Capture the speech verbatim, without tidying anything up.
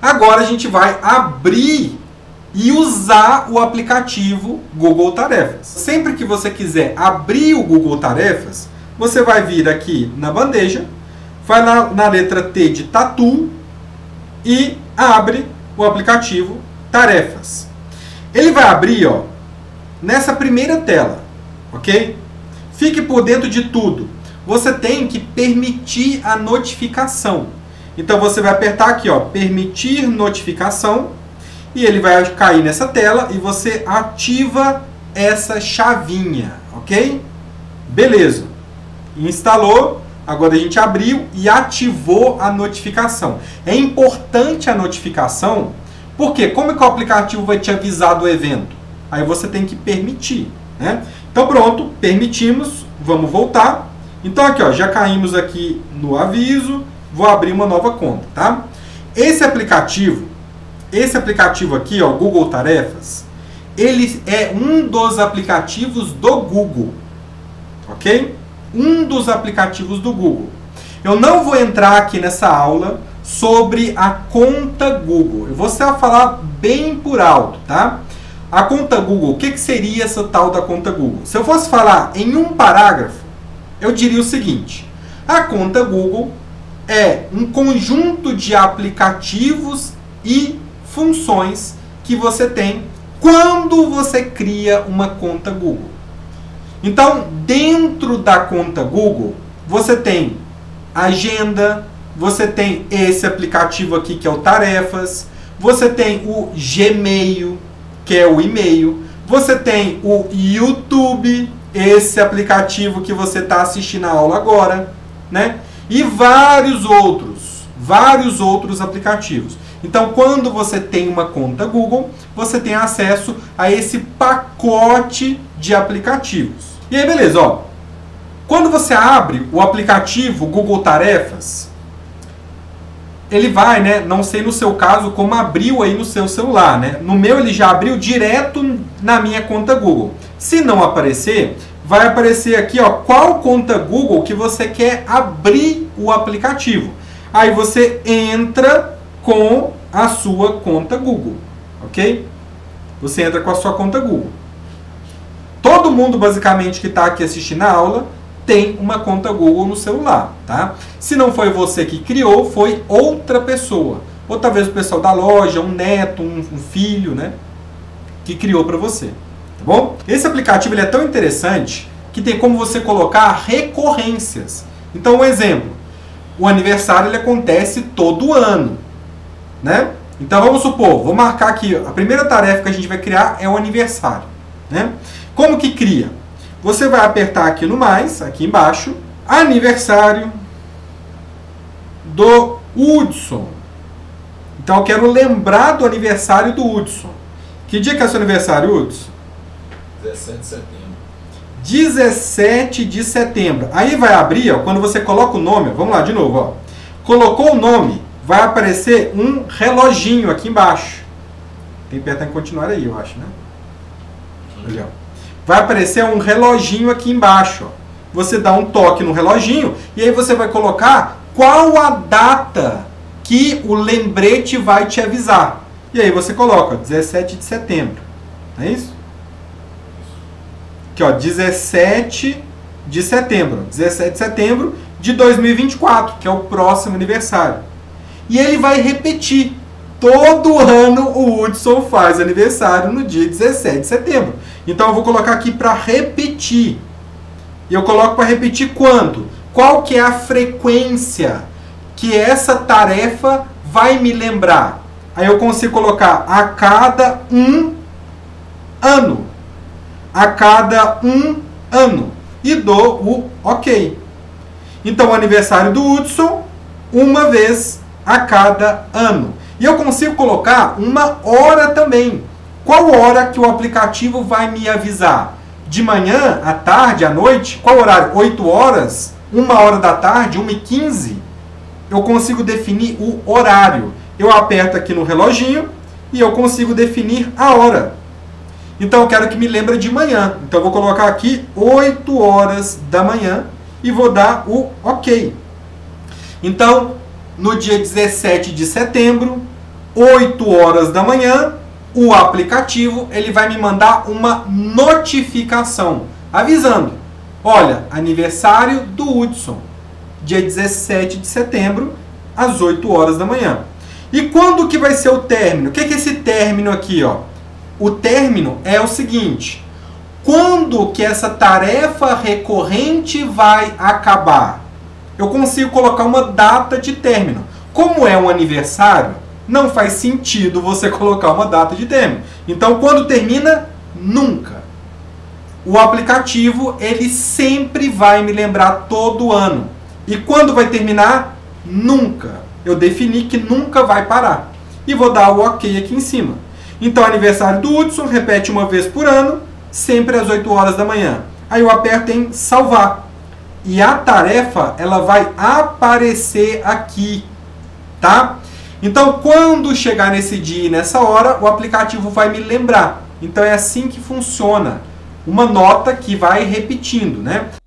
Agora a gente vai abrir e usar o aplicativo Google Tarefas. Sempre que você quiser abrir o Google Tarefas, você vai vir aqui na bandeja, vai na, na letra T de Tatu e abre o aplicativo Tarefas. Ele vai abrir, ó, nessa primeira tela, ok? Fique por dentro de tudo. Você tem que permitir a notificação. Então você vai apertar aqui, ó, permitir notificação, e ele vai cair nessa tela e você ativa essa chavinha, ok? Beleza. Instalou, agora a gente abriu e ativou a notificação. É importante a notificação, porque como é que o aplicativo vai te avisar do evento? Aí você tem que permitir, né? Então pronto, permitimos, vamos voltar. Então aqui, ó, já caímos aqui no aviso, vou abrir uma nova conta, tá? Esse aplicativo, esse aplicativo aqui, ó, Google Tarefas, ele é um dos aplicativos do Google, ok? Um dos aplicativos do Google. Eu não vou entrar aqui nessa aula sobre a conta Google. Eu vou só falar bem por alto, tá? A conta Google, o que, que seria essa tal da conta Google? Se eu fosse falar em um parágrafo, eu diria o seguinte: a conta Google é um conjunto de aplicativos e funções que você tem quando você cria uma conta Google. Então, dentro da conta Google, você tem agenda, você tem esse aplicativo aqui que é o Tarefas, você tem o Gmail, que é o e-mail, você tem o YouTube, esse aplicativo que você está assistindo a aula agora, né? E vários outros, vários outros aplicativos. Então, quando você tem uma conta Google, você tem acesso a esse pacote de aplicativos. E aí, beleza, ó. Quando você abre o aplicativo Google Tarefas, ele vai, né, não sei no seu caso como abriu aí no seu celular, né? No meu ele já abriu direto na minha conta Google. Se não aparecer, vai aparecer aqui, ó, qual conta Google que você quer abrir o aplicativo. Aí você entra com a sua conta Google, ok? Você entra com a sua conta Google. Todo mundo, basicamente, que está aqui assistindo a aula tem uma conta Google no celular, tá? Se não foi você que criou, foi outra pessoa. Ou talvez o pessoal da loja, um neto, um, um filho, né? Que criou para você, tá bom? Esse aplicativo ele é tão interessante que tem como você colocar recorrências. Então, um exemplo. O aniversário ele acontece todo ano, né? Então, vamos supor, vou marcar aqui, a primeira tarefa que a gente vai criar é o aniversário, né? Como que cria? Você vai apertar aqui no mais, aqui embaixo, aniversário do Hudson. Então eu quero lembrar do aniversário do Hudson. Que dia que é seu aniversário, Hudson? dezessete de setembro. dezessete de setembro. Aí vai abrir, ó, quando você coloca o nome, vamos lá de novo, ó. Colocou o nome, vai aparecer um reloginho aqui embaixo. Tem que apertar em continuar aí, eu acho, né? Ali, ó. Vai aparecer um reloginho aqui embaixo. Ó. Você dá um toque no reloginho e aí você vai colocar qual a data que o lembrete vai te avisar. E aí você coloca ó, dezessete de setembro. Não é isso? Aqui, ó, dezessete de setembro. dezessete de setembro de dois mil e vinte e quatro, que é o próximo aniversário. E ele vai repetir. Todo ano o Hudson faz aniversário no dia dezessete de setembro. Então eu vou colocar aqui para repetir. E eu coloco para repetir quando? Qual que é a frequência que essa tarefa vai me lembrar? Aí eu consigo colocar a cada um ano. A cada um ano. E dou o OK. Então o aniversário do Hudson, uma vez a cada ano. E eu consigo colocar uma hora também. Qual hora que o aplicativo vai me avisar? De manhã, à tarde, à noite? Qual horário? oito horas? uma hora da tarde? uma e quinze? Eu consigo definir o horário. Eu aperto aqui no reloginho e eu consigo definir a hora. Então eu quero que me lembre de manhã. Então eu vou colocar aqui oito horas da manhã e vou dar o OK. Então, no dia dezessete de setembro, oito horas da manhã, o aplicativo ele vai me mandar uma notificação avisando: olha, aniversário do Hudson, dia dezessete de setembro, às oito horas da manhã. E quando que vai ser o término? O que é esse término aqui, ó? O término é o seguinte: quando que essa tarefa recorrente vai acabar? Eu consigo colocar uma data de término. Como é um aniversário, não faz sentido você colocar uma data de término. Então, quando termina? Nunca. O aplicativo, ele sempre vai me lembrar todo ano. E quando vai terminar? Nunca. Eu defini que nunca vai parar. E vou dar o OK aqui em cima. Então, aniversário do Hudson, repete uma vez por ano, sempre às oito horas da manhã. Aí eu aperto em salvar. E a tarefa, ela vai aparecer aqui, tá? Então, quando chegar nesse dia e nessa hora, o aplicativo vai me lembrar. Então, é assim que funciona. Uma nota que vai repetindo, né?